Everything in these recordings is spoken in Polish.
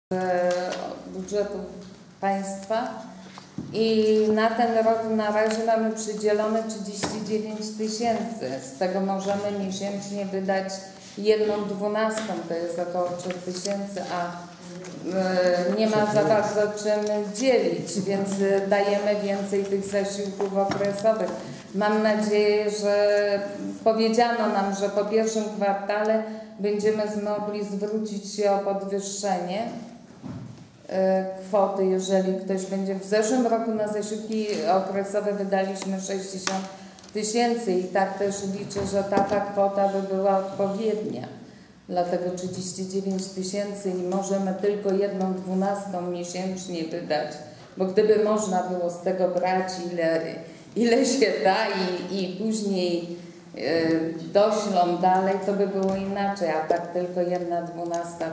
budżetu państwa i na ten rok na razie mamy przydzielone 39 000. Z tego możemy miesięcznie wydać 1/12, to jest około 3 000, a nie ma za bardzo czym dzielić, więc dajemy więcej tych zasiłków okresowych. Mam nadzieję, że powiedziano nam, że po pierwszym kwartale będziemy mogli zwrócić się o podwyższenie kwoty, jeżeli ktoś będzie. W zeszłym roku na zasiłki okresowe wydaliśmy 60 000 i tak też liczę, że taka kwota by była odpowiednia. Dlatego 39 000 i możemy tylko 1/12 miesięcznie wydać, bo gdyby można było z tego brać ile się da i później doślą dalej, to by było inaczej, a tak tylko 1/12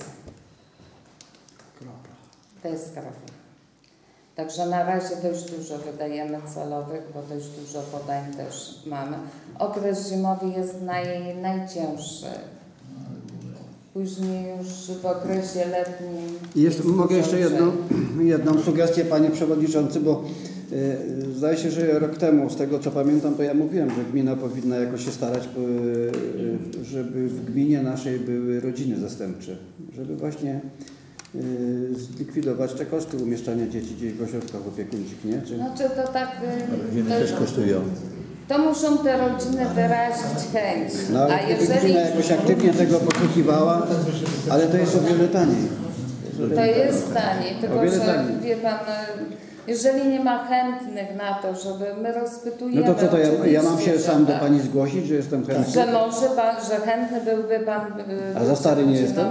to jest kropla. Także na razie dość dużo wydajemy celowych, bo dość dużo podań też mamy. Okres zimowy jest najcięższy. Później już w okresie letnim... Mogę jeszcze jedną sugestię, panie przewodniczący, bo zdaje się, że rok temu, z tego co pamiętam, to ja mówiłem, że gmina powinna jakoś się starać, żeby w gminie naszej były rodziny zastępcze, żeby właśnie zlikwidować te koszty umieszczania dzieci gdzieś w ośrodkach opiekuńczych, nie? Znaczy to tak... Rodziny też kosztują. To muszą te rodziny wyrazić chęć. No, ale gdyby gmina jakoś aktywnie tego poszukiwała, ale to jest o wiele taniej. To jest taniej, tylko że wie pan, jeżeli nie ma chętnych na to, żeby my rozpytujemy... No to co, to ja mam się sam do pani zgłosić, że jestem chętny? Że może pan, że chętny byłby pan... A za stary nie jestem?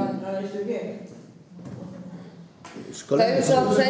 To już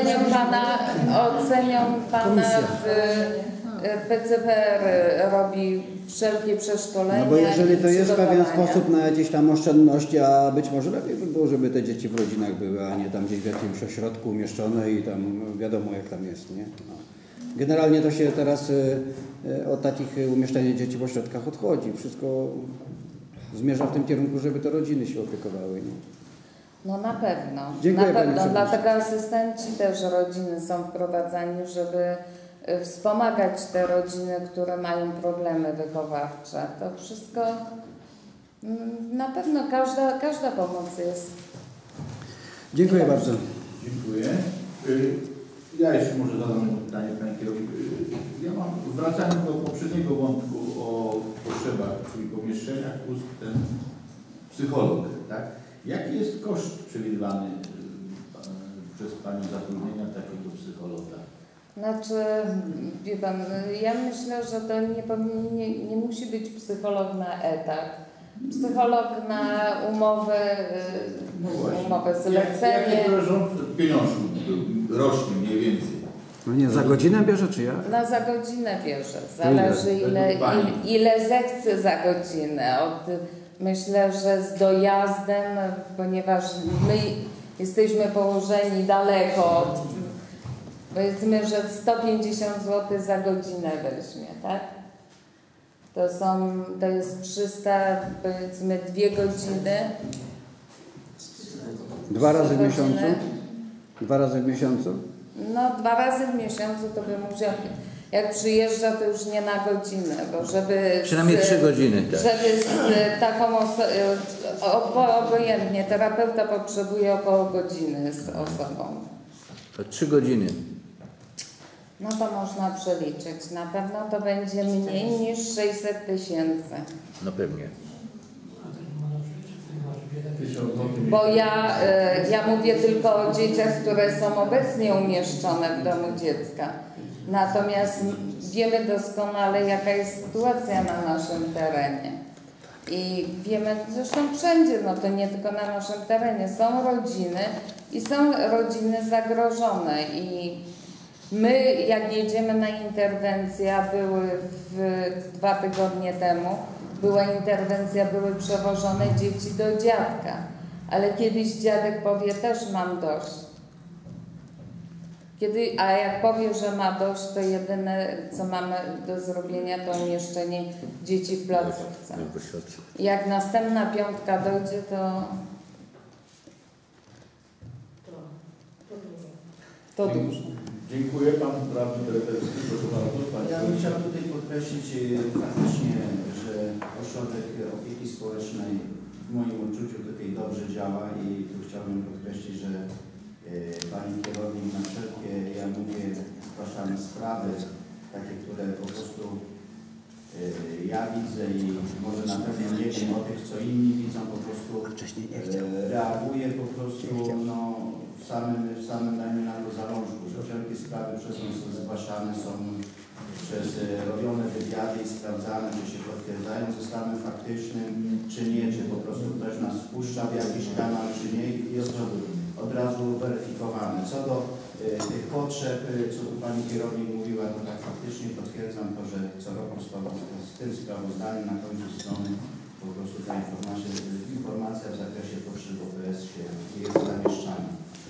ocenią pana w PCPR robi wszelkie przeszkolenia. No bo jeżeli to jest pewien sposób na jakieś tam oszczędności, a być może lepiej by było, żeby te dzieci w rodzinach były, a nie tam gdzieś w jakimś ośrodku umieszczone i tam wiadomo jak tam jest, nie? No. Generalnie to się teraz od takich umieszczenia dzieci w ośrodkach odchodzi. Wszystko zmierza w tym kierunku, żeby te rodziny się opiekowały, nie? No na pewno. Dziękuję, na pewno. Dlatego asystenci też rodziny są wprowadzani, żeby wspomagać te rodziny, które mają problemy wychowawcze. To wszystko na pewno każda pomoc jest. Dziękuję bardzo. Dziękuję. Ja jeszcze może zadam pytanie pani kierownik. Ja mam, wracając do poprzedniego wątku o potrzebach, czyli pomieszczeniach plus ten psycholog, tak? Jaki jest koszt przewidywany przez pani zatrudnienia takiego psychologa? Znaczy, wie pan, ja myślę, że to nie musi być psycholog na etat. Psycholog na umowę, umowę zlecenie. Jakie pieniążki rocznie mniej więcej? No nie, za godzinę bierze czy ja? No za godzinę bierze. Zależy ile zechce za godzinę. Myślę, że z dojazdem, ponieważ my jesteśmy położeni daleko, powiedzmy, że 150 zł za godzinę weźmie, tak? To jest 300, powiedzmy 2 godziny. 2 razy w miesiącu? 2 razy w miesiącu? No 2 razy w miesiącu to by musiał, jak przyjeżdża to już nie na godzinę, bo żeby... Przynajmniej 3 godziny, tak. Żeby z taką obojętnie, terapeuta potrzebuje około godziny z osobą. To 3 godziny. No to można przeliczyć. Na pewno to będzie mniej niż 600 000. No pewnie. Bo ja mówię tylko o dzieciach, które są obecnie umieszczone w domu dziecka. Natomiast wiemy doskonale, jaka jest sytuacja na naszym terenie. I wiemy, zresztą wszędzie, no to nie tylko na naszym terenie, są rodziny i są rodziny zagrożone. I my, jak jedziemy na interwencję, były 2 tygodnie temu, była interwencja, były przewożone dzieci do dziadka. Ale kiedyś dziadek powie, też mam dość. A jak powie, że ma dość, to jedyne, co mamy do zrobienia, to umieszczenie dzieci w placówce. Jak następna piątka dojdzie, to To dużo. Dziękuję. Pan radny Tereberski, proszę bardzo. Ja bym chciał tutaj podkreślić faktycznie, że ośrodek opieki społecznej w moim odczuciu tutaj dobrze działa i tu chciałbym podkreślić, że Pani kierownik na wszelkie, ja mówię, zgłaszane sprawy, takie, które po prostu ja widzę i może na pewno nie wiem o tych, co inni widzą, po prostu reaguje po prostu no, w samym dajmy na to zalążku, że wszelkie sprawy przez nas są zgłaszane, są przez robione wywiady i sprawdzane, czy się potwierdzają ze stanem faktycznym, czy nie, czy po prostu ktoś nas wpuszcza w jakiś kanał, czy nie i jest od razu weryfikowane. Co do tych potrzeb, co tu Pani kierownik mówiła, to tak faktycznie potwierdzam to, że co roku z tym sprawozdaniem na końcu strony po prostu ta informacja w zakresie potrzeb OPS jest zamieszczana.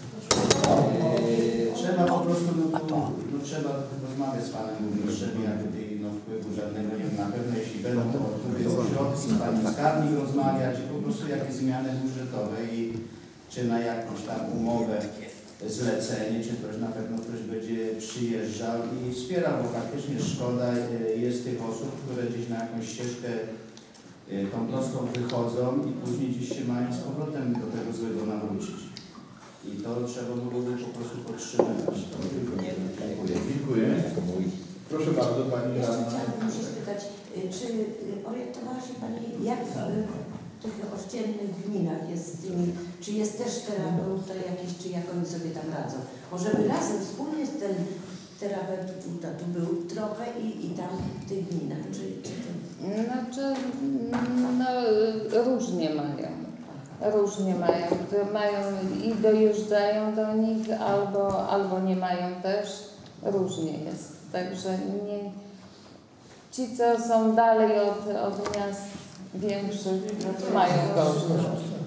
Trzeba po prostu trzeba rozmawiać z Panem Burmistrzem, ja tutaj wpływu żadnego nie wiem, na pewno jeśli będą to środki z Panem skarbnik rozmawiać i po prostu jakieś zmiany budżetowe i czy na jakąś tam umowę, zlecenie, czy też na pewno ktoś będzie przyjeżdżał i wspierał, bo faktycznie szkoda jest tych osób, które gdzieś na jakąś ścieżkę tą prostą wychodzą i później gdzieś się mają z powrotem do tego złego nawrócić. I to trzeba byłoby po prostu podtrzymywać. Dziękuję. Proszę bardzo, Pani radna. Chciałabym się spytać, czy orientowała się Pani, jak w tych ościennych gminach jest z tymi, czy jest też terapeuta jakiś, czy jak oni sobie tam radzą? Może by razem, wspólnie z tym terapeuta tu był trochę i tam w tych gminach, czy to... Znaczy, no różnie mają. Różnie mają. Mają i dojeżdżają do nich, albo nie mają też. Różnie jest. Także nie, ci, co są dalej od miast większych, mają gorzej.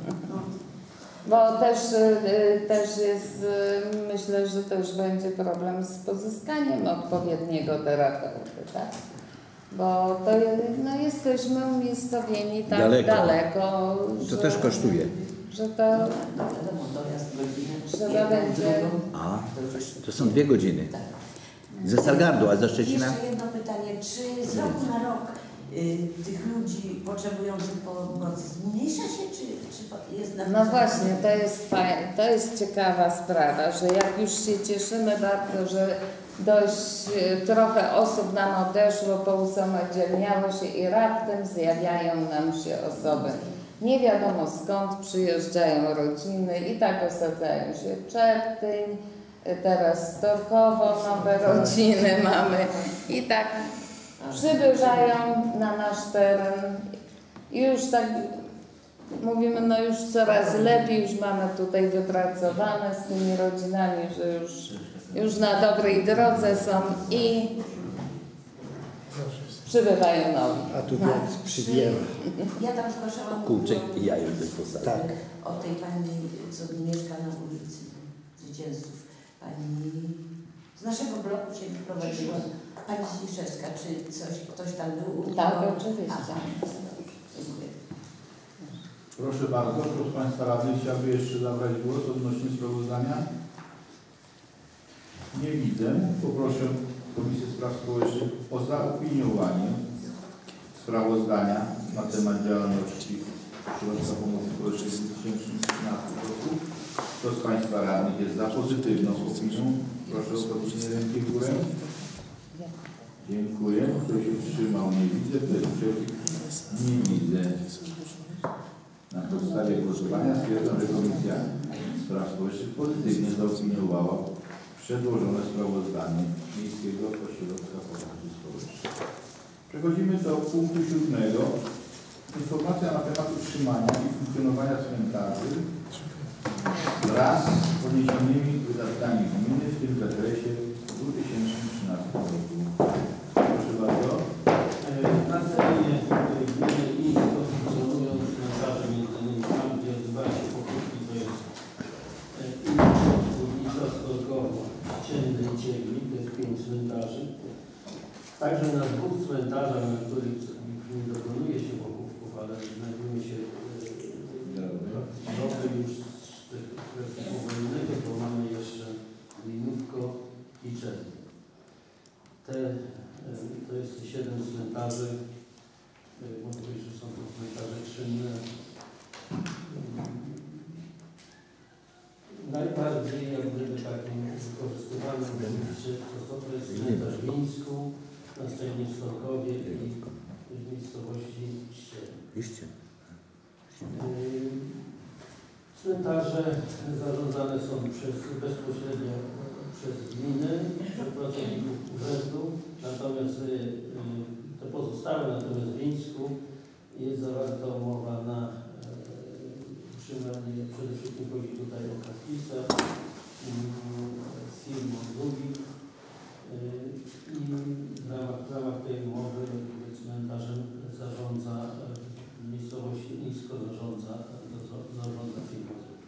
Bo też jest, myślę, że też będzie problem z pozyskaniem odpowiedniego terapeuty, tak? Bo to no, jesteśmy umiejscowieni tak daleko, To też kosztuje. że to trzeba będzie... A, to są 2 godziny. Ze Stargardu, a ze Szczecina? Jeszcze jedno pytanie, czy z roku na rok tych ludzi potrzebujących pomocy zmniejsza się, czy jest na... No właśnie, to jest ciekawa sprawa, że jak już się cieszymy bardzo, że dość trochę osób nam odeszło, pousamodzielniało się i raptem zjawiają nam się osoby. Nie wiadomo skąd przyjeżdżają rodziny i tak osadzają się Czertyń, teraz Storkowo, nowe rodziny mamy i tak przybywają na nasz teren i już tak mówimy, no już coraz lepiej, już mamy tutaj wypracowane z tymi rodzinami, że już na dobrej drodze są i przybywają nowi. A tu więc przybiera. Ja tam zgłaszałam Kulczyk i jajo do posadki. Tak. o tej pani, co mieszka na ulicy Zwycięzców. Pani z naszego bloku się wyprowadziła. Pani Zniszewska, czy ktoś tam był? Tak, oczywiście. Dziękuję. Proszę bardzo, kto z Państwa radnych chciałby jeszcze zabrać głos odnośnie sprawozdania? Nie widzę. Poproszę Komisję Spraw Społecznych o zaopiniowanie sprawozdania na temat działalności Środka Pomocy Społecznej w 2013 roku. Kto z Państwa radnych jest za pozytywną opinią? Proszę o podniesienie ręki w górę. Dziękuję. Kto się wstrzymał? Nie widzę. Kto jest przeciw? Nie widzę. Na podstawie głosowania stwierdzam, że Komisja Spraw Społecznych pozytywnie zaopiniowała przedłożone sprawozdanie Miejskiego Ośrodka Pomocy Społecznej. Przechodzimy do punktu 7. Informacja na temat utrzymania i funkcjonowania cmentarzy wraz z poniesionymi wydatkami gminy w tym zakresie w 2013 roku. Proszę bardzo. Na terenie gminy i funkcjonują cmentarze między innymi tam, gdzie odbywa się pokutki, to jest Górnica Storkowo, Ciemny i Ciemni, to jest 5 cmentarzy. Także na 2 cmentarzach, na których dokonuje się pokutków, ale znajduje się groby już z okresu powojennego, to mamy jeszcze Linówko cmentarzy. Mogę powiedzieć, że są to cmentarze czynne. Najbardziej jak gdyby takim wykorzystywanym oczywiście to jest cmentarz w Mińsku, następnie w Storkowie i w miejscowości Ścień. Cmentarze zarządzane są bezpośrednio przez gminy, przez pracowników urzędu, natomiast te pozostałe, natomiast w Mińsku jest zawarta umowa na utrzymanie, przede wszystkim chodzi tutaj o Kaspisa, z firmą Zubi i w ramach tej umowy cmentarzem zarządza w miejscowości Nisko zarządza firma Zubi.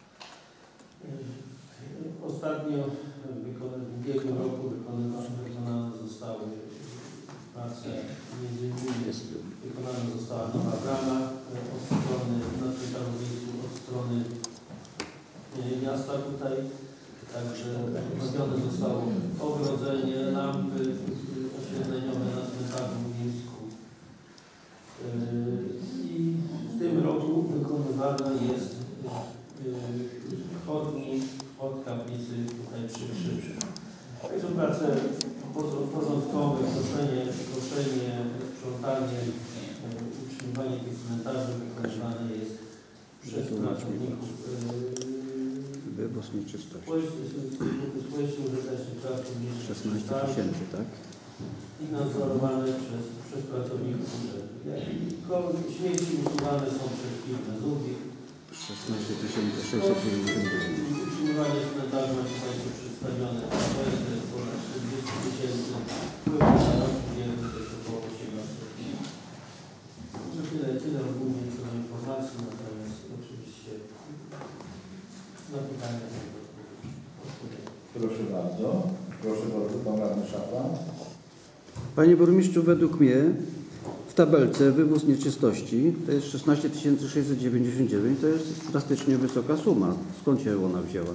Ostatnio w ubiegłym roku wykonane zostały prace, między innymi wykonana została nowa brama od strony na cmentarzu wiejskim, od strony miasta tutaj, także robione zostało ogrodzenie, lampy oświetleniowe na cmentarzu wiejskim. I w tym roku wykonywana jest chodnik od kaplicy tutaj przy krzyżu. Także prace porządkowe, koszenie, sprzątanie, utrzymywanie tych cmentarzy wykonywane jest przez pracowników Wywóz nieczystości. społecznie użytecznych praw publicznych 16 tysięcy, tak? i nadzorowane przez pracowników urzędu. Śmieci usuwane są przez firmę Zubi. 16 699. Utrzymywanie cmentarzy ma tutaj przedstawione, to jest ponad 40 tysięcy, wpływ na rok ubiegły to jest około 18 tysięcy. Może tyle ogólnie co do informacji, natomiast oczywiście na pytania odpowiem. Proszę bardzo, pan radny Szafran. Panie burmistrzu, według mnie w tabelce wywóz nieczystości to jest 16 699, to jest drastycznie wysoka suma. Skąd się ona wzięła?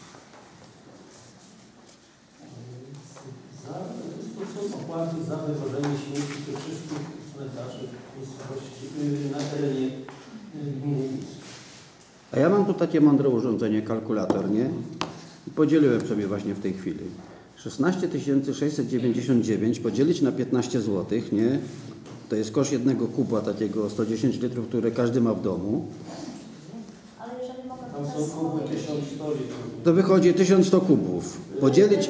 To są opłaty za wywożenie śmieci ze wszystkich cmentarzy na terenie gminy Wiejskiej. A ja mam tu takie mądre urządzenie, kalkulator, nie? I podzieliłem sobie właśnie w tej chwili. 16 699 podzielić na 15 zł, nie? To jest koszt jednego kuba takiego 110 litrów, które każdy ma w domu. Tam są kuby 1100 litrów. To wychodzi 1100 kubów. Podzielić...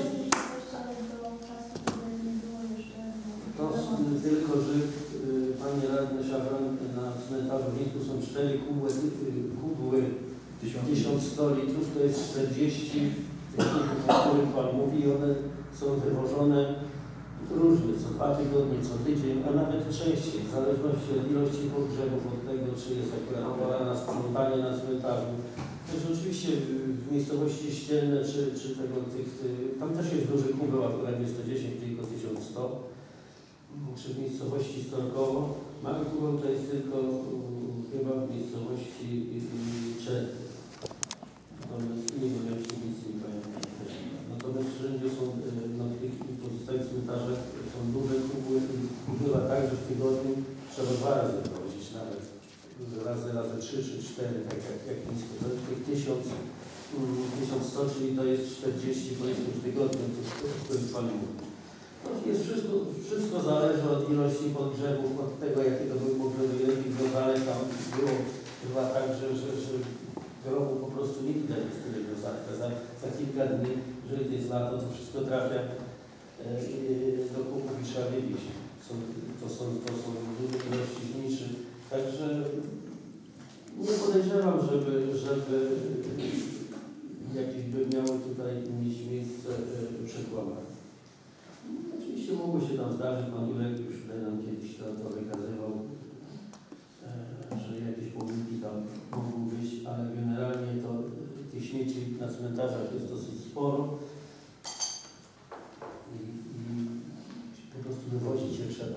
To tylko, że panie radny Szafran, na cmentarzu Wiejsku są 4 kubły 1100 litrów, to jest 40 tych kubów, o których pan mówi, i one są wywożone różnie, co 2 tygodnie, co tydzień, a nawet częściej, w zależności od ilości pogrzebów, od tego, czy jest akurat pora na sprzątanie na cmentarzu. Także oczywiście w miejscowości Ścienne, czy tego, tam też jest duży kubeł, akurat nie 110, tylko 1100. Czy w miejscowości Storkowo. Mały kubeł to jest tylko chyba w miejscowości Czerny. Natomiast nie wiem, jak się nic nie pamiętam. Natomiast wszędzie są, na tych pozostałych cmentarzach są duże kubły i bywa tak, że w tygodniu trzeba 2 razy wozić, nawet razy 3 czy 4, tak jak nisko. To jest tych 1100, czyli to jest 40 powiedzmy w tygodniu, to jest Pan mówi. Jest wszystko zależy od ilości pogrzebów, od tego, jakiego były pogrzeby, jaki ale tam było chyba tak, że grobu po prostu nie widać tyle dozatka. Za kilka dni, jeżeli to jest lato, to wszystko trafia do kubów i trzeba wiedzieć. To są duże ilości zniczy. Także nie podejrzewam, żeby jakieś by miały tutaj mieć miejsce przekłamania. Oczywiście mogło się tam zdarzyć, pan Jurek już tutaj nam kiedyś to wykazywał, że jakieś pomyłki tam mogą być, ale generalnie to tych śmieci na cmentarzach jest dosyć sporo i po prostu wywozić się trzeba.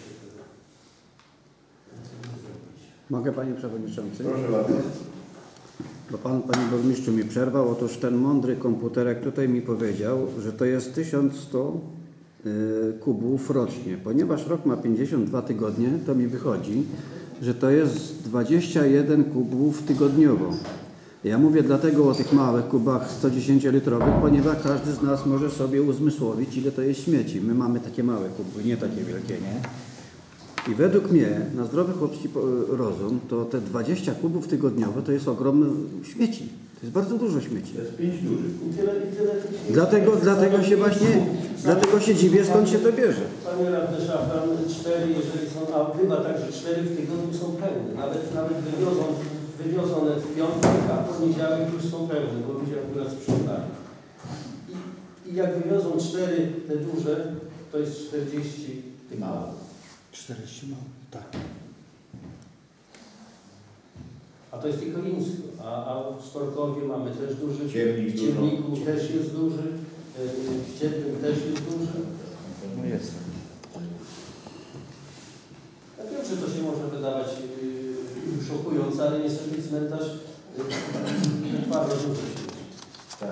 Mogę, panie przewodniczący? Proszę bardzo. Bo pan, panie burmistrzu, mi przerwał. Otóż ten mądry komputerek tutaj mi powiedział, że to jest 1100 kubów rocznie. Ponieważ rok ma 52 tygodnie, to mi wychodzi, że to jest 21 kubów tygodniowo. Ja mówię dlatego o tych małych kubach 110-litrowych, ponieważ każdy z nas może sobie uzmysłowić, ile to jest śmieci. My mamy takie małe kuby, nie takie wielkie, nie? I według mnie, na zdrowy chłopski rozum, to te 20 kubów tygodniowo to jest ogromne śmieci. To jest bardzo dużo śmieci. To jest 5 dużych. Dlatego się dziwię, skąd się to bierze. Panie radny Szafran, 4, jeżeli są, a bywa tak, że 4 w tygodniu są pełne. Nawet wywiozone w piątek, a w poniedziałek już są pełne, bo ludzie akurat sprzątają. I jak wywiozą 4 te duże, to jest 40 tych małych. 40 mało, tak. A to jest tylko Ińsko. A w Storkowie mamy też duży, w Ciemnik Ciemniku też jest duży, w Ściepnym też jest duży. No jest. Ja wiem, że to się może wydawać szokujące, ale niestety cmentarz wytwarza dużo śmieci. Tak.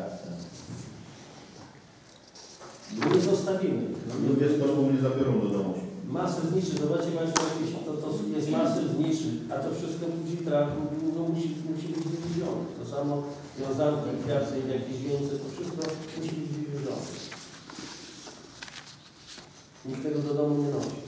Nie zostawimy. Ludzie z tobą nie zabiorą do domu. Masę zniczy, zobaczcie Państwo, to jest masę zniczy, a to wszystko budzi traf, no musi być wywiezione. To samo wiązanki, kwiaty, jakieś wieńce, to wszystko musi być wywiezione. Nikt tego do domu nie nosi.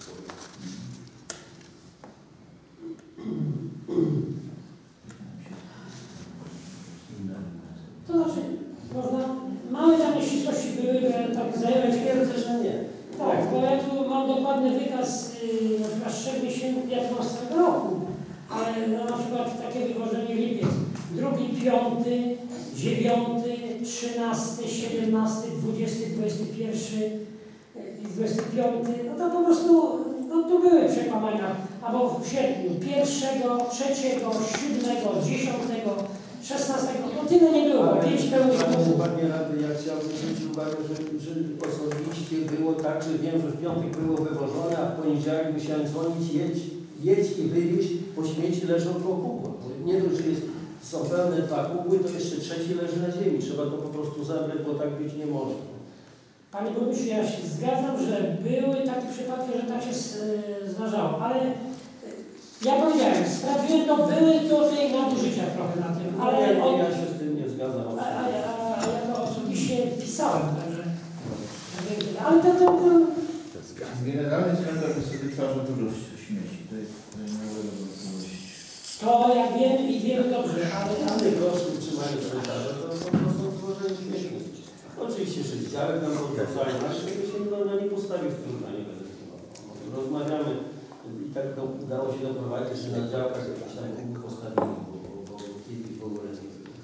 To znaczy, można, małe tam nieścisłości były, że tak zajęły. Twierdzę, że nie. Tak, bo ja tu mam dokładny wykaz na przykład 3 miesięcy, jak mam z tego roku, ale no, na przykład takie wywożenie lipiec, 2, 5, 9, 13, 17, 20, 21 i 25, no to po prostu, no tu były przekłamania, albo w sierpniu 1, 3, 7, 10, 16, no tyle nie było, 5 pełnych kubów. Panie Rady, ja chciałbym zwrócić uwagę, że osobiście było tak, że wiem, że w piątek było wywożone, a w poniedziałek musiałem dzwonić, jedź i wywieźć, bo śmieci leżą koło kubła. Nie dość, że są pełne 2 kubły, to jeszcze trzeci leży na ziemi. Trzeba to po prostu zabrać, bo tak być nie może. Panie burmistrzu, ja się zgadzam, że były takie przypadki, że tak się zdarzało, ale ja powiedziałem, sprawdziłem to, były tutaj nadużycia trochę na tym, ale Ja się z tym nie zgadzam. a ja to osobiście pisałem, także ale to Generalnie cmentarz sobie twarza dużo śmieci. To jest niewiele. to ja wiem i wiem dobrze, ale Proszę utrzymanie cmentarza, to po prostu tworzenie śmieci. Oczywiście, że działek nam podrzucają, ale się na nie postawi w tym nie będę rozmawiamy i tak udało się doprowadzić, że na działkach jakiś tam punkt postawimy, bo kiedyś w ogóle nie było.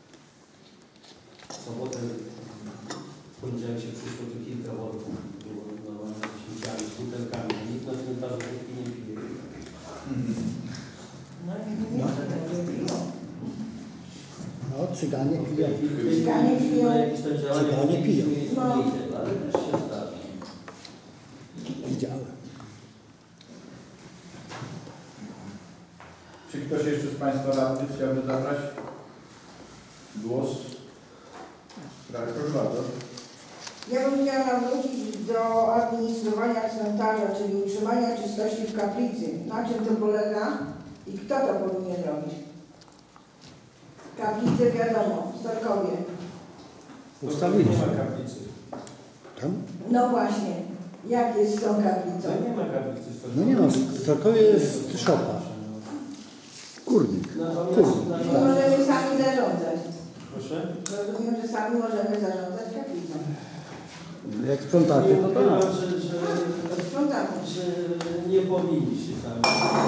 W sobotę, w poniedziałek się przyszło, tu kilka worków było na śmieciami, z butelkami. Nikt na cmentarzu wódki nie pije. No, cyganie piją. Cyganie piją. Jakieś tam działania, Cyganie piją. ale też się zdarza. Widziałem. Czy ktoś jeszcze z Państwa radnych chciałby zabrać głos w sprawie? Proszę bardzo. Ja bym chciała wrócić do administrowania cmentarza, czyli utrzymania czystości w kaplicy. Na czym to polega i kto to powinien robić? Kaplice wiadomo, w Starkowie. Ustawili Nie się. ma kaplicy. Tam? No właśnie, jak jest z tą kaplicą? No nie ma kaplicy. No nie ma, w Starkowie jest szopa. Kurnik. I możemy sami zarządzać. Proszę? Rozumiem, że sami możemy zarządzać kaplicą. Jak sprzątacie, to Ukrywam, tak. Sprzątamy. że nie powinniście tam.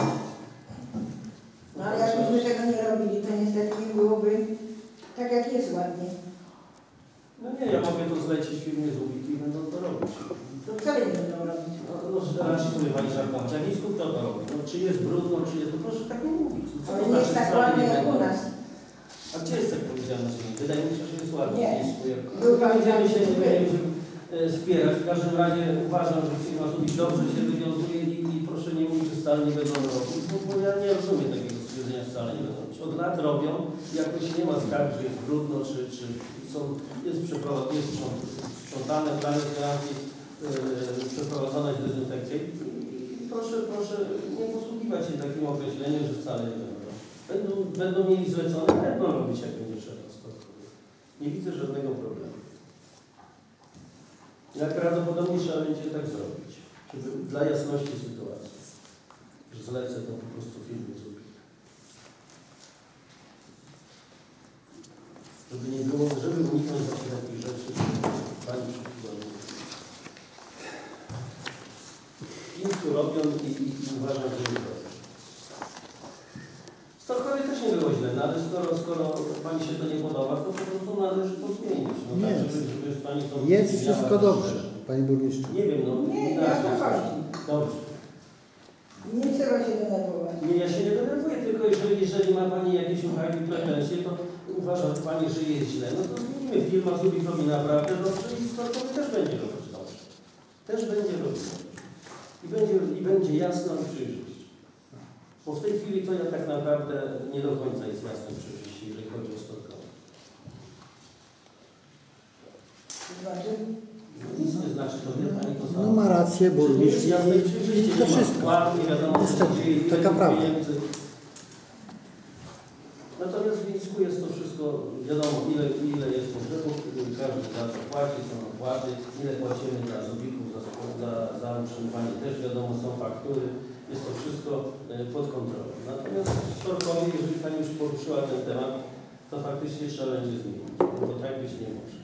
No ale jakbyśmy tego nie robili, to niestety nie byłoby tak jak jest ładnie. No nie, ja mogę to zlecić firmie z Łubiki i będą to robić. To wcale nie będą robić. No raczej sobie Pani żartować. A nisku kto to robi? No, czy jest brudno, czy jest... No proszę tak nie mówić. No, co Ale to nie jest znaczy, tak wcale ładnie nie jak u będą? nas. A gdzie jest tak powiedziane, że nie? Wydaje mi się, że jest ładnie. Nie. Nisku, jak... Był pan Będziemy się tam, wspierać. W każdym razie uważam, że firma sobie dobrze się wywiązuje i proszę nie mówić, że wcale nie będą robić, bo ja nie rozumiem takiego stwierdzenia, wcale nie będą robić. Od lat robią, jakoś nie ma skarg, że jest brudno, czy są, jest sprzątane, plany z granki, przeprowadzona jest dezynfekcja. I proszę nie posługiwać się takim określeniem, że wcale nie będą. Będą mieli zlecone, będą robić jak będzie trzeba. Nie widzę żadnego problemu. Najprawdopodobniej trzeba będzie tak zrobić, żeby dla jasności sytuacji, że zlecę to po prostu firmie zrobić. Żeby nie było, żeby uniknąć właśnie takich rzeczy, pani przykładów. Im tu robią i uważam, że nie robią. W Starkowie też nie było źle, no ale skoro pani się to nie podoba, to po prostu należy to zmienić. No, tak, żeby pani to jest wszystko dobrze, panie burmistrzu. Nie wiem, no. Nie, ja to chodzi. Dobrze. Nie trzeba się denerwować. Nie, ja się nie denerwuję, tylko jeżeli ma pani jakieś uwagi, pretensje, to uważa pani, że jest źle, no to zmienimy. Firma zrobi to mi naprawdę dobrze i Starkowy też będzie robić dobrze. Też będzie robić dobrze. I będzie jasno i przejrzyście. Bo w tej chwili to ja tak naprawdę nie do końca jest jasne i przejrzyście, jeżeli chodzi o Starkowy. Znaczy? No, nic nie znaczy, to wie pani to samo. No ma rację burmistrz i to wszystko. Nie wiadomo, Niestety, taka prawda. Natomiast w Mińsku jest to wszystko, wiadomo ile jest pogrzebów, każdy za to płaci, są opłaty, ile płacimy dla zobików, za utrzymywanie też wiadomo, są faktury, jest to wszystko pod kontrolą. Natomiast w Starkowie, jeżeli pani już poruszyła ten temat, to faktycznie trzeba będzie zmienić, bo tak być nie może.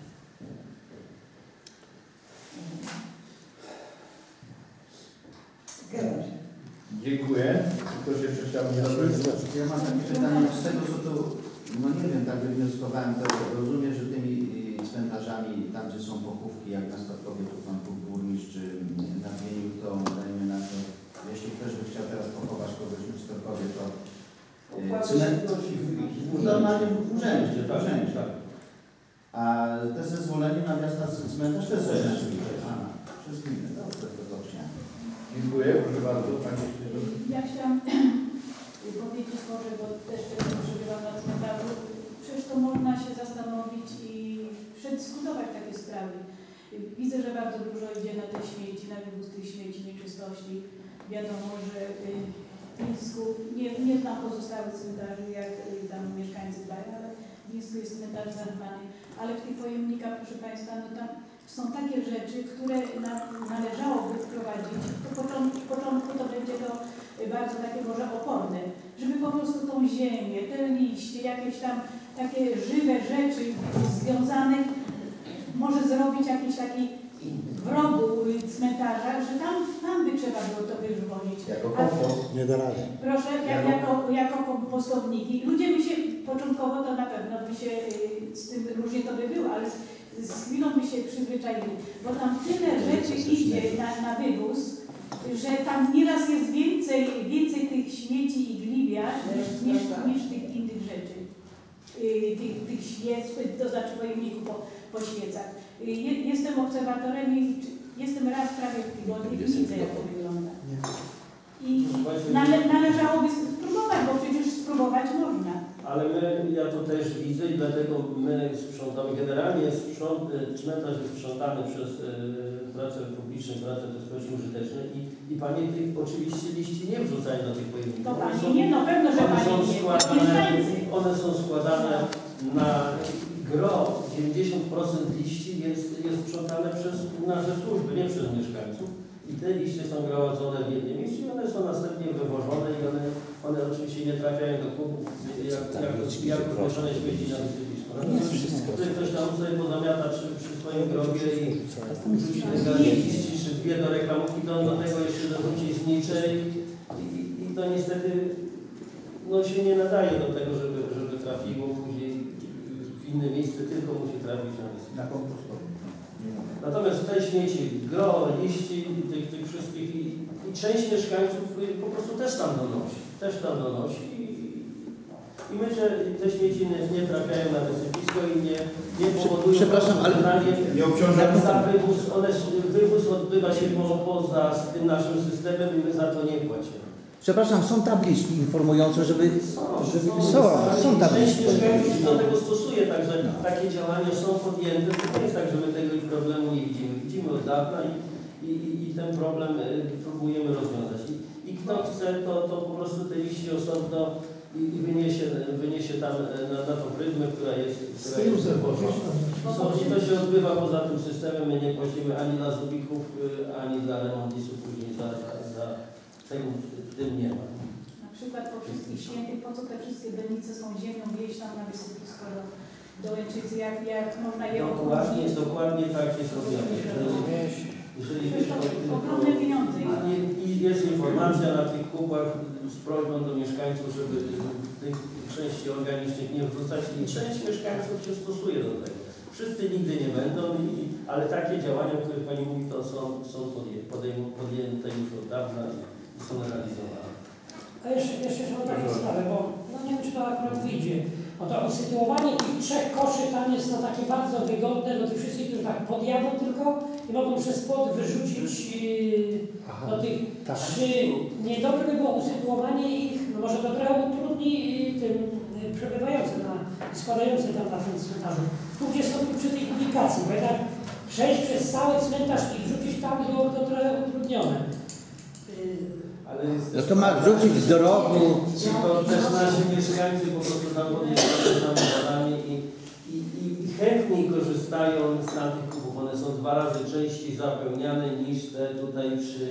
Dziękuję. Ktoś jeszcze chciał zabrać? Ja mam takie pytanie z tego, co tu, no nie wiem, tak wywnioskowałem, to rozumiem, że tymi cmentarzami, tam gdzie są pochówki, jak na Starkowie, tu pan burmistrz nadmienił, to dajmy na to, jeśli ktoś by chciał teraz pochować kogoś w Starkowie, to normalnie w urzędzie, tak. A te zezwolenie na wjazd na cmentarz też jest przez gminę. Dobrze, to dobrze. Dziękuję, proszę bardzo. Pani Ja chciałam powiedzieć może, bo też przebywam na cmentarzu, przecież to można się zastanowić i przedyskutować takie sprawy. Widzę, że bardzo dużo idzie na te śmieci, na wywóz tych śmieci, nieczystości. Wiadomo, że w Mińsku, nie znam pozostałych cmentarzy, jak tam mieszkańcy dbają, ale w Mińsku jest cmentarz zaniedbany. Ale w tych pojemnikach, proszę Państwa, no tam są takie rzeczy, które należałoby wprowadzić. W początku to będzie to bardzo takie może oporne, żeby po prostu tą ziemię, te liście, jakieś tam takie żywe rzeczy związane, może zrobić jakiś taki w rogu cmentarza, że tam by trzeba było to wyżwolić. Jako kompost? Nie da rady. Proszę, jako kompostowniki. Ludzie by się, początkowo to na pewno by się z tym różnie to by było, ale z chwilą by się przyzwyczaili, bo tam tyle rzeczy idzie na wywóz, że tam nieraz jest więcej tych śmieci i gliwia niż tych innych rzeczy. Tych świec, to znaczy pojemników po świecach. Jestem obserwatorem i jestem raz prawie w tygodniu i widzę, jak to wygląda. I należałoby spróbować, bo przecież spróbować można. Ale ja to też widzę i dlatego my sprzątamy, generalnie cmentarz jest sprzątany przez pracę publiczną, pracę społecznie użyteczne i panie tych oczywiście liści nie wrzucają do tych pojemników. No pani nie, no pewno, że pani nie. One są składane na gro, 90% liści jest sprzątane przez nasze służby, nie przez mieszkańców. I te liście są gromadzone w jednym miejscu i one są następnie wywożone i one oczywiście nie trafiają do kubów, jak wywożone śmieci na wysypisko. Tutaj ktoś tam sobie pozamiata przy swoim grobie i rzuci te liści, czy dwie do reklamówki, to on do tego jeszcze dorzuci znicze i to niestety no, się nie nadaje do tego, żeby trafiło później w inne miejsce, tylko musi trafić na wysypisko. Na kompostowi. Natomiast te śmieci, gro, liści, tych wszystkich i część mieszkańców po prostu też tam donosi i myślę, że te śmieci nie trafiają na wysypisko i nie powodują... Przepraszam, ale nie obciążają. Wywóz odbywa się poza tym naszym systemem i my za to nie płacimy. Przepraszam, są tabliczki informujące, żeby... Są Część tabliczki. mieszkańców się do tego stosuje, także takie działania są podjęte. To nie jest tak, że my tego problemu nie widzimy. Widzimy od dawna i ten problem próbujemy rozwiązać. I kto chce, to po prostu te liści osobno i wyniesie tam na tą pryzmę, która jest I to się odbywa poza tym systemem. My nie płacimy ani dla zubików, ani dla remontistów później za tego w tym nie ma. Na przykład po wszystkich świętych, po co te wszystkie delnice są ziemią wieś tam na wysypisko do Łęczycy, jak można je Dokładnie tak jest robione. Jeżeli wiesz, ogromne pieniądze. I jest informacja na tych kupach z prośbą do mieszkańców, żeby tych części organicznych nie wrzucać i część mieszkańców się stosuje do tego. Wszyscy nigdy nie będą, ale takie działania, o których Pani mówi, to są podjęte już od dawna i są realizowane. A jeszcze mam taką sprawę, bo no nie wiem, czy to akurat wyjdzie. To usytuowanie tych 3 koszy tam jest takie bardzo wygodne do tych wszystkich, którzy tak podjadą tylko i mogą przez płot wyrzucić do tych 3. Niedobre by było usytuowanie ich, no może to trochę utrudni tym przebywającym i składającym tam na tym cmentarzu. Tu gdzie są przy tej ubikacji, bo jednak przejść przez cały cmentarz i wrzucić tam było to trochę utrudnione. No to ma wrzucić do rogu. To też nasi mieszkańcy po prostu tam podjeżdżają samochodami i chętniej korzystają z tych kubów. One są 2 razy częściej zapełniane niż te tutaj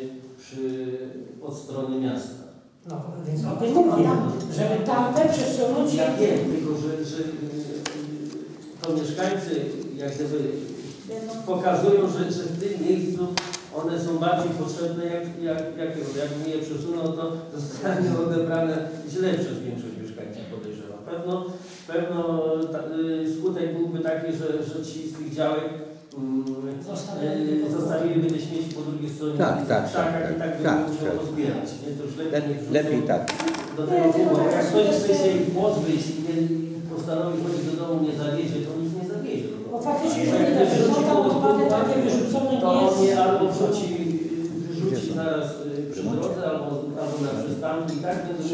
od strony miasta. No, więc o tym mówię, żeby tamte przesunąć. Ja wiem, tylko że to mieszkańcy jak gdyby pokazują, że w tym miejscu one są bardziej potrzebne, jakbym je przesunął, to zostanie odebrane źle przez większość mieszkańców, podejrzewam. Pewno skutek byłby taki, że ci z tych działek zostawiliby te śmieci po drugiej stronie krzakach i tak by musiał rozbierać. To już lepiej tak. Do tego było, jak ktoś chce się ich pozbyć i postanowi chodzić do domu, nie zawiezie, to nic nie zawiezie. Bo faktycznie, że są tam odpady takie wyrzucone, to on je albo wrzuci zaraz przy drodze, albo na przystanku i tak będą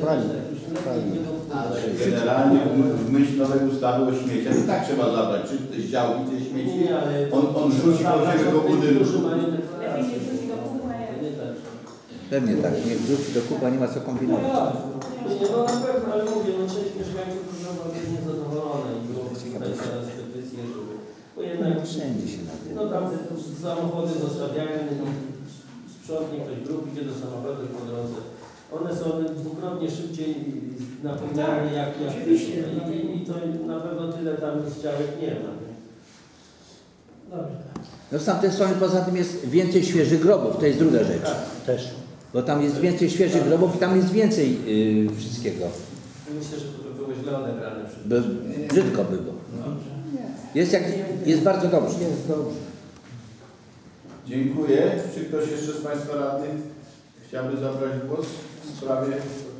ale generalnie w myśl nowej ustawy o śmieciach i tak trzeba zabrać, czy te działki, te śmieci, on rzuci po ziemię budynku. Pewnie tak, nie wrzuci do kupa, nie ma co kombinować. No na pewno, ale mówię, część mieszkańców jest niezadowolona i byłoby tutaj teraz petycje, żeby... Bo jednak no tam samochody zostawiają, sprzątnie ktoś grup, idzie do samochodu po drodze. One są 2-krotnie szybciej napełniane jak i to na pewno tyle tam z działek nie ma. No z tamtej strony poza tym jest więcej świeżych grobów, to jest druga rzecz. Też. Bo tam jest więcej świeżych grobów i tam jest więcej wszystkiego. Myślę, że to by było źle odebrane. Brzydko by było. Jest bardzo dobrze. Jest dobrze. Dziękuję. Czy ktoś jeszcze z Państwa radnych chciałby zabrać głos w sprawie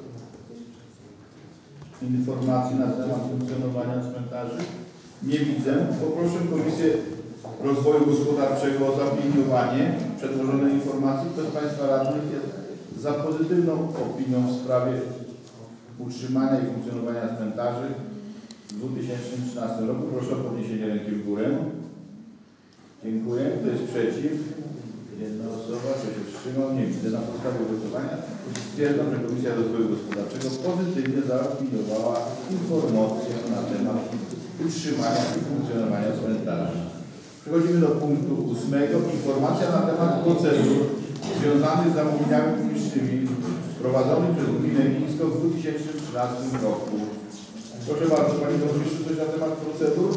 informacji na temat funkcjonowania cmentarzy? Nie widzę. Poproszę Komisję Rozwoju Gospodarczego o zaopiniowanie przedłożonej informacji. Kto z Państwa radnych jest za pozytywną opinią w sprawie utrzymania i funkcjonowania cmentarzy w 2013 roku? Proszę o podniesienie ręki w górę. Dziękuję. Kto jest przeciw? Jedna osoba. Kto się wstrzymał? Nie widzę. Na podstawie głosowania stwierdzam, że Komisja Rozwoju Gospodarczego pozytywnie zaopiniowała informację na temat utrzymania i funkcjonowania cmentarzy. Przechodzimy do punktu 8. Informacja na temat procedur związanych z zamówieniami publicznymi prowadzonych przez Gminę Mińską w 2013 roku. Proszę bardzo, Pani Burmistrzu, coś na temat procedur?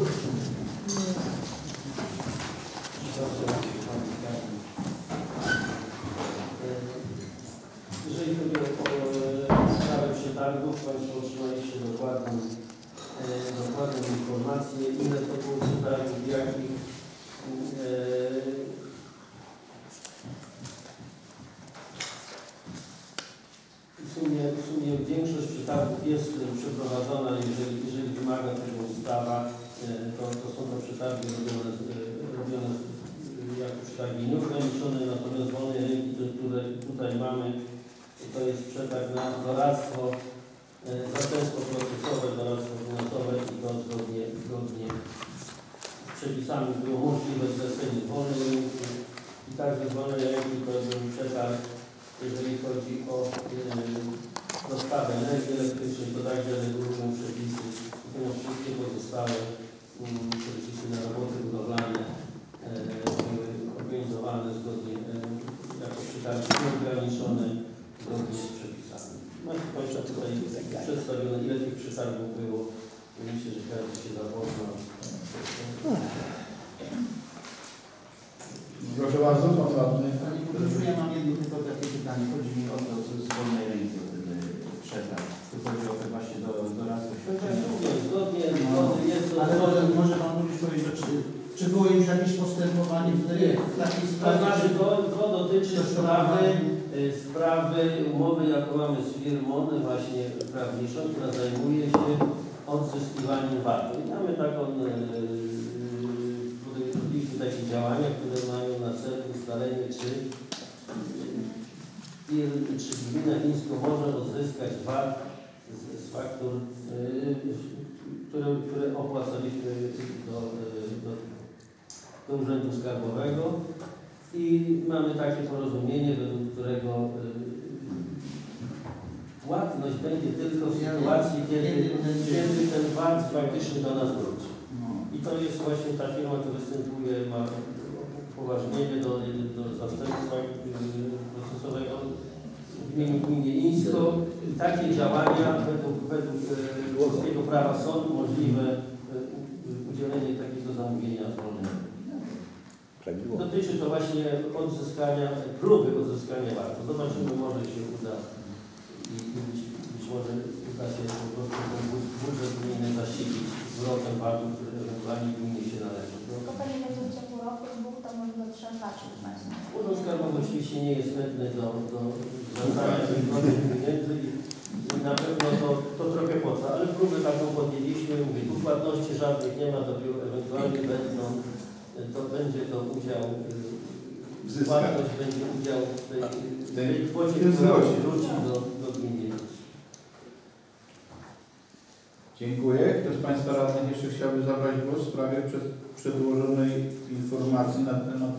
Jeżeli chodzi o sprawę przetargów, Państwo otrzymaliście dokładną informację, ile to było przetargów, jakich. W sumie większość przetargów jest przeprowadzona, jeżeli wymaga tego ustawa, to są to przetargi robione jako przetargi nieograniczone, natomiast wolne rynki, które tutaj mamy, to jest przetarg na doradztwo, zastępstwo procesowe, doradztwo finansowe i to zgodnie z przepisami było możliwe zlecenie wolnej rynku. i tak zezwolone ręki to był przetarg, jeżeli chodzi o dostawę energii elektrycznej, to także regulują przepisy, natomiast wszystkie pozostałe przepisy na roboty budowlane były organizowane zgodnie jako przetargi nieograniczone zgodnie z przepisami. Macie Państwo tutaj przedstawione, ile tych przetargów było. Myślę, że każdy się zapoznał. Proszę bardzo, pan radny. Panie Burmistrzu, ja mam jedno tylko takie pytanie. Chodzi mi o to, co z wolnej ręki, o ten przetarg. Tu chodzi o to właśnie do doradców. Zgodnie, jest to. Ale może Pan Burmistrz powiedzieć, czy było już jakieś postępowanie w takiej To sprawie? znaczy, to dotyczy sprawy umowy, jaką mamy z firmą właśnie prawniczą, która zajmuje się odzyskiwaniem VAT-u. I mamy taką takie działania, które mają na celu ustalenie, czy gmina Ińsko może odzyskać VAT z faktur, które opłacaliśmy do Urzędu Skarbowego i mamy takie porozumienie, według którego płatność będzie tylko w sytuacji, kiedy ten VAT faktycznie do nas wróci. I to jest właśnie ta firma, która występuje, ma upoważnienie do zastępstwa procesowego w imieniu gminy Ińsko. I takie działania według polskiego prawa są możliwe udzielenie takiego zamówienia zwolnionego. Dotyczy to właśnie próby odzyskania VAT-u. Zobaczymy, może się uda i być może uda się po prostu ten budżet gminy zasilić zwrotem VAT-u, który ewentualnie gminie się należy. To pewnie będzie w ciągu roku, 2, to może do 3 lat. Urząd Skarbowy oczywiście nie jest chętny do zwracania jakichkolwiek pieniędzy i na pewno to trochę potrwa, ale próbę taką podjęliśmy. Mówię, tu płatności żadnych nie ma, dopiero ewentualnie będą, to będzie to udział, płatność będzie udział w tej kwocie, która wróci do gminy. Dziękuję. Kto z Państwa radnych jeszcze chciałby zabrać głos w sprawie przedłożonej informacji na temat?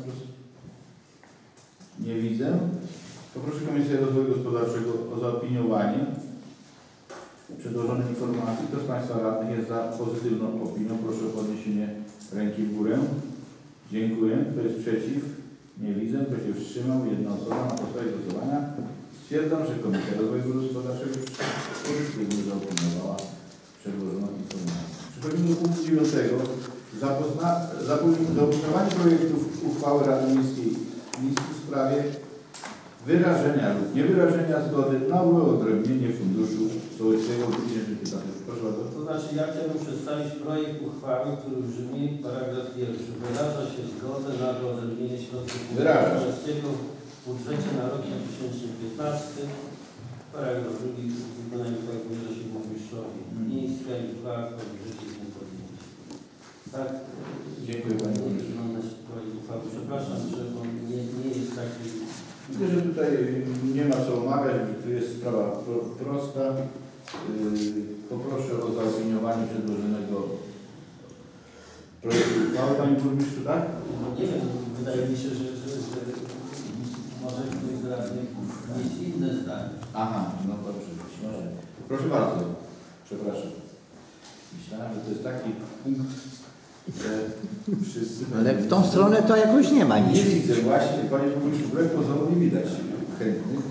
Nie widzę. Poproszę Komisję Rozwoju Gospodarczego o zaopiniowanie przedłożonej informacji. Kto z Państwa radnych jest za pozytywną opinią? Proszę o podniesienie ręki w górę. Dziękuję. Kto jest przeciw? Nie widzę. Kto się wstrzymał? Jedna osoba. Na podstawie głosowania stwierdzam, że Komisja Rozwoju Gospodarczego pozytywnie zaopiniowała przedłożoną informację. Przechodzimy do punktu 9. Zaopiniowanie projektów uchwały Rady Miejskiej w sprawie wyrażenia lub niewyrażenia zgody na wyodrębnienie funduszu sołeckiego w 2015. Proszę bardzo. To znaczy, ja chciałbym przedstawić projekt uchwały, który brzmi paragraf 1. Wyraża się zgodę na wyodrębnienie środków funduszu sołeckiego w budżecie na rok 2015. Paragraf 2. Wykonanie uchwały wyraża się burmistrzowi Ińska i uchwała w budżecie nie powinien. Tak. Dziękuję Panie Burmistrzu. Przepraszam, że on nie jest taki. Myślę, że tutaj nie ma co omawiać, że tu jest sprawa prosta. Poproszę o zaopiniowanie przedłożonego projektu uchwały. Panie Burmistrzu, tak? No nie wiem, wydaje mi się, że może ktoś z radnych mieć inne zdanie. Aha, no dobrze, być może. Proszę bardzo. Przepraszam. Myślałem, że to jest taki punkt, że wszyscy... Ale w tą stronę to jakoś nie ma nic. Nie widzę właśnie, Panie Burmistrzu, wbrew pozorom nie widać chętnych.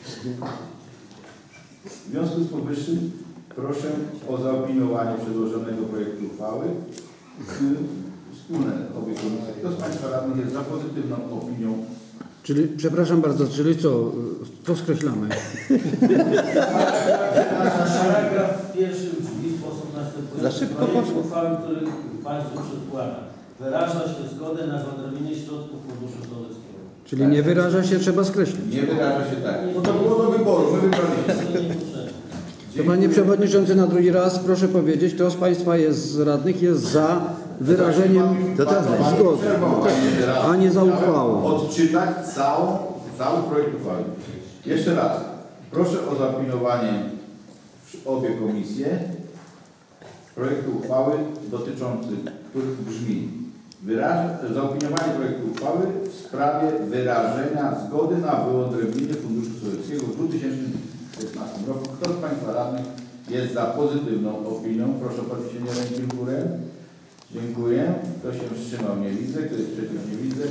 W związku z powyższym proszę o zaopiniowanie przedłożonego projektu uchwały. Wspólne obie komisje. Kto z Państwa radnych jest za pozytywną opinią? Czyli, przepraszam bardzo, czyli co skreślamy? Paragraf 1 brzmi w sposób następujący. Za szybko projekt poszło. uchwały, który Państwu przedkłada, wyraża się zgodę na wyodrębnienie środków funduszu sołeckiego. Czyli nie wyraża się, trzeba skreślić. Nie wyraża się tak. Bo to było do wyboru, my wybraliśmy. To Panie Przewodniczący, na drugi raz proszę powiedzieć, kto z Państwa jest z radnych jest za wyrażeniem zgody, a nie za uchwałą. Odczytać cały projekt uchwały. Jeszcze raz. Proszę o zaopiniowanie obie komisje projektu uchwały dotyczący, który brzmi Zaopiniowanie projektu uchwały w sprawie wyrażenia zgody na wyodrębnienie Funduszu Sołeckiego w 2015 roku. Kto z Państwa radnych jest za pozytywną opinią? Proszę o podniesienie ręki w górę. Dziękuję. Kto się wstrzymał? Nie widzę. Kto jest przeciw? Nie widzę.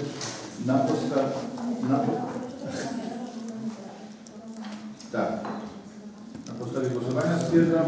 Na podstawie głosowania stwierdzam,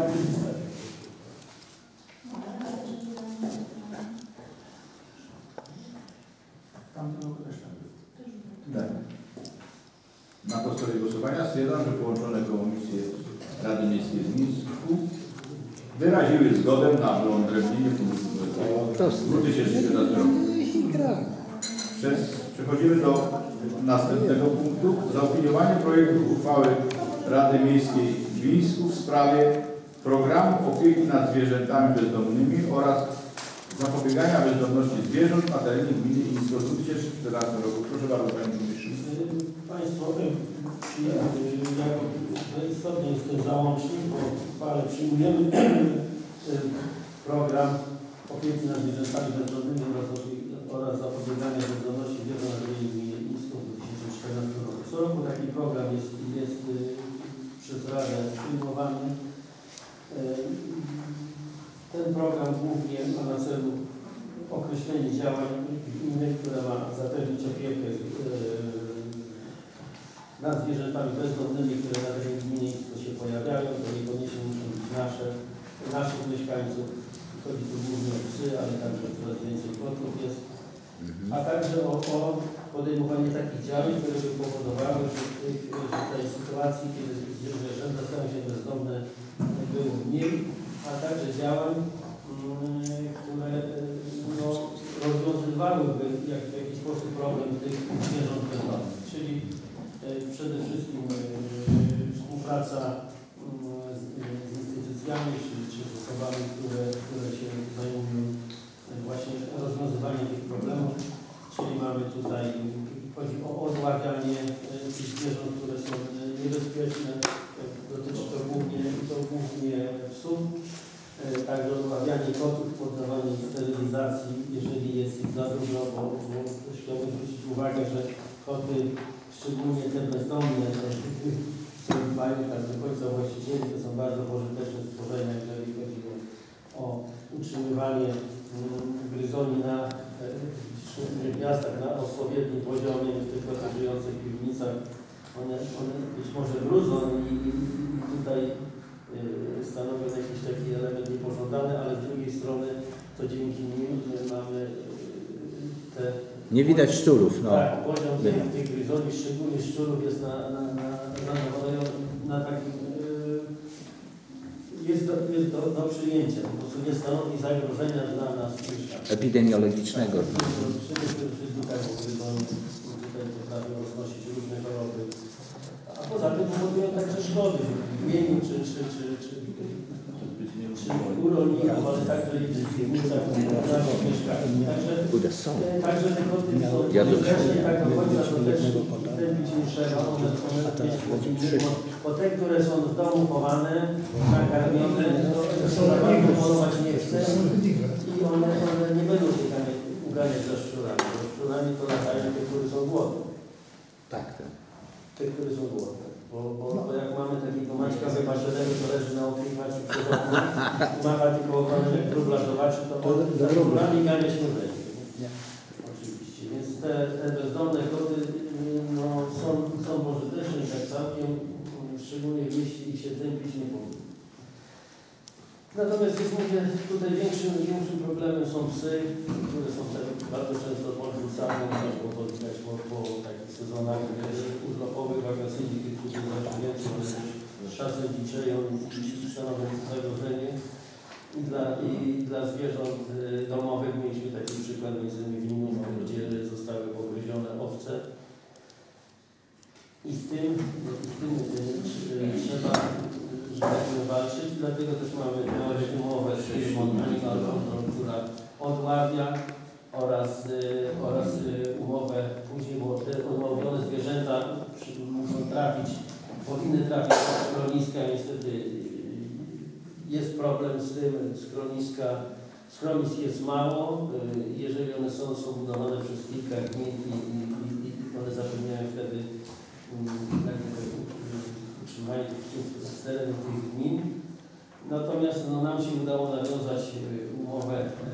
na podstawie głosowania stwierdzam, że połączone komisje Rady Miejskiej w Mińsku wyraziły zgodę na wyodrębnienie Funduszu Sołeckiego w 2017 roku. Przechodzimy do następnego punktu. Zaopiniowanie projektu uchwały Rady Miejskiej w Mińsku w sprawie programu opieki nad zwierzętami bezdomnymi oraz zapobiegania bezdomności zwierząt na terenie gminy Mińsko w 2014 roku. Proszę bardzo, Panie Burmistrzu. Państwo, istotny jest ten załącznik, bo w uchwale przyjmujemy program opieki nad zwierzętami bezdomnymi oraz zapobiegania bezdomności zwierząt na terenie gminy Mińsko w 2014 roku. Co roku taki program jest przez Radę przyjmowany. Ten program głównie ma na celu określenie działań gminy, która ma zapewnić opiekę nad zwierzętami bezdomnymi, które na terenie gminy się pojawiają. To niekoniecznie muszą być naszych mieszkańców. Chodzi tu głównie o psy, ale także coraz więcej kotów jest. A także o podejmowanie takich działań, które by powodowały, że w tej sytuacji, kiedy zwierzęta stają się bezdomne, było mniej, a także działań, które rozwiązywałyby w jakiś sposób problem tych zwierząt bezdomnych. Czyli przede wszystkim współpraca z instytucjami czy z osobami, które się zajmują właśnie rozwiązywaniem tych problemów. Czyli mamy tutaj, chodzi o odławianie tych zwierząt, które są niebezpieczne. Dotyczy to głównie psów. Także odławianie kotów, poddawanie ich sterylizacji, jeżeli jest ich za dużo, bo chciałbym zwrócić uwagę, że koty, szczególnie te bezdomne, które mają tak do końca właścicieli, to są bardzo pożyteczne stworzenia, jeżeli chodzi o utrzymywanie gryzoni w miastach na odpowiednim poziomie, w tych kotach żyjących w piwnicach. One być może brudzą i tutaj stanowią jakiś taki element niepożądany, ale z drugiej strony to dzięki nim mamy te... Nie widać szczurów, no. Tak, poziom tych gryzoni, szczególnie szczurów jest na takim... Jest do przyjęcia, po prostu nie stanowi zagrożenia dla nas epidemiologicznego. Tutaj potrafią roznosić różne choroby. A poza tym powodują także szkody w imieniu czy u rolników, ale także i w piwnicach, w naszych mieszkaniach. Także te koty są wcześniej tak do końca to też tępić nie trzeba. Bo te, które są w domu chowane, nakarmione, to bardzo polować nie chce i one nie będą się uganiać za szczurami. Za szczurami to latają te, które są głodne. Tak. Te, które są głodne. Bo jak mamy takiego Maćka wypaszonego, to leży na okrywacie przez okno, macha tylko ogonem jak wróblarzowaczy, to za szczurami gania się nie. Oczywiście. Więc te bezdomne koty są pożyteczne i tak całkiem, szczególnie jeśli ich się tępić nie powinno. Natomiast jest, mówię, tutaj większym problemem są psy, które są bardzo często podrzucane, bo to widać po takich sezonach urlopowych, wakacyjnych, którzy znacznie więcej, z czasem dziczeją i stanowią zagrożenie. I dla zwierząt domowych mieliśmy taki przykład między innymi w Niemczech, gdzie zostały pogryzione owce. I z tym trzeba walczyć, dlatego też mamy umowę z firmą Animal Control, która odławia oraz umowę później, bo te odławione zwierzęta powinny trafić do schroniska. Niestety jest problem z tym, schronisk jest mało. Jeżeli one są kilka gmin i one zapewniają wtedy utrzymanie z terenu tych gmin. Natomiast nam się udało nawiązać umowę